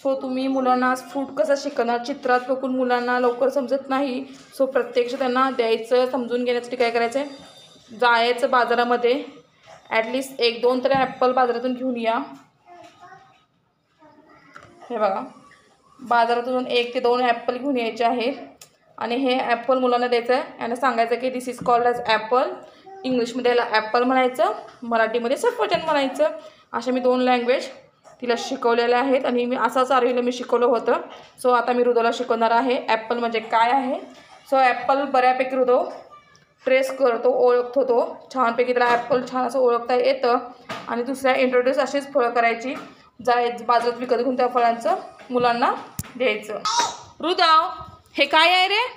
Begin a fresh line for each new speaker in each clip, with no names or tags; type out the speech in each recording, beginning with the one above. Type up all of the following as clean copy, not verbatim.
So तुम्ही मुलांना fruit कसं शिकवणार, चित्रात बघून मुलांना लवकर समजत नाही. सो प्रत्यक्ष त्यांना द्यायचं, समजून घेण्यासाठी काय करायचं आहे, जायचं बाजारामध्ये, ॲटलिस्ट 1-2 तरी ॲपल बाजारातून घेऊन या. हे बघा, बाजारातून 1 ते 2 ॲपल घेऊन यायचे आहेत आणि हे ॲपल मुलांना द्यायचं आहे. यांना सांगायचं की this is called as apple. इंग्लिशमध्ये याला ॲपल म्हणायचं, मराठीमध्ये सफरचंद म्हणायचं. अशा मी 2 लँग्वेज तिला शिकवलेल्या आहेत आणि मी असंच आरवीला मी शिकवलं होतं. सो आता मी हृदयला शिकवणार आहे ॲपल म्हणजे काय आहे. सो ॲपल बऱ्यापैकी हृदय ट्रेस करतो, ओळखतो तो छानपैकी. त्याला ॲपल छान असं ओळखता येतं. आणि दुसऱ्या इंट्रोड्यूस अशीच फळं करायची, बाजारात विकत घेऊन त्या फळांचं मुलांना द्यायचं. हृदय, हे काय आहे रे?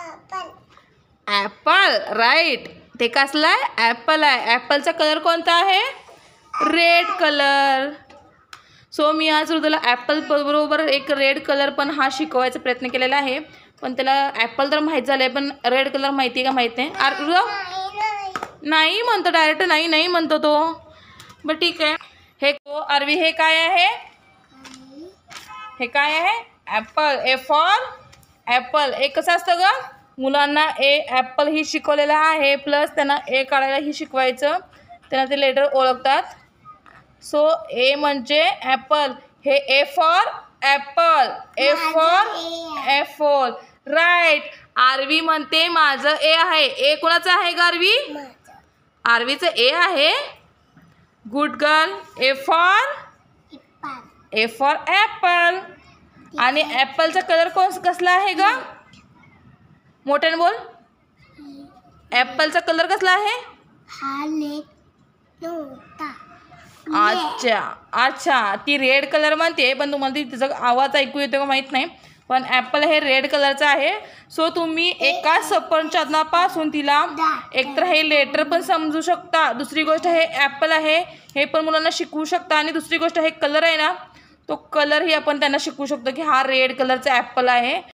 ॲपल. राईट. ते कसलं आहे? ॲपल आहे. ॲपलचा कलर कोणता आहे? Red colour. सो मी आज हृदयला ॲपल बरोबर एक रेड कलर पण हा शिकवायचा प्रयत्न केलेला आहे. पण त्याला ॲपल तर माहीत झालं आहे, पण रेड कलर माहिती आहे का माहीत नाही. हृदय नाही म्हणतो, डायरेक्ट नाही म्हणतो तो. बरं ठीक आहे. हे आरवी हे काय आहे? हे काय आहे? Apple. A for apple. A कसं असतं ग? मुलांना ॲपल ही शिकवलेलं आहे, प्लस त्यांना काढायलाही शिकवायचं. त्यांना ते लेटर ओळखतात. सो ए म्हणजे ॲपल. हे A for apple. A for apple. Right. Aarvi म्हणते माझं ए आहे. ए कोणाचं आहे ग आरवी? आरवीचं ए आहे. Good girl. A for apple. आणि ॲपलचा कलर कसला आहे ग? मोठ्याने बोल. ॲपलचा कलर कसला आहे? अच्छा ती रेड कलर म्हणते, पण तुम्हाला तिचा आवाज ऐकू येतो का माहीत नाही. पण ॲपल हे रेड कलरचं आहे. सो तुम्ही एका सफरचंदापासून तिला एकतर हे लेटर पण समजू शकता, दुसरी गोष्ट हे ॲपल आहे हे पण मुलांना शिकवू शकता. आणि दुसरी गोष्ट हे कलर आहे ना, तो कलरही आपण त्यांना शिकवू शकतो की हा रेड कलरचा ॲपल आहे.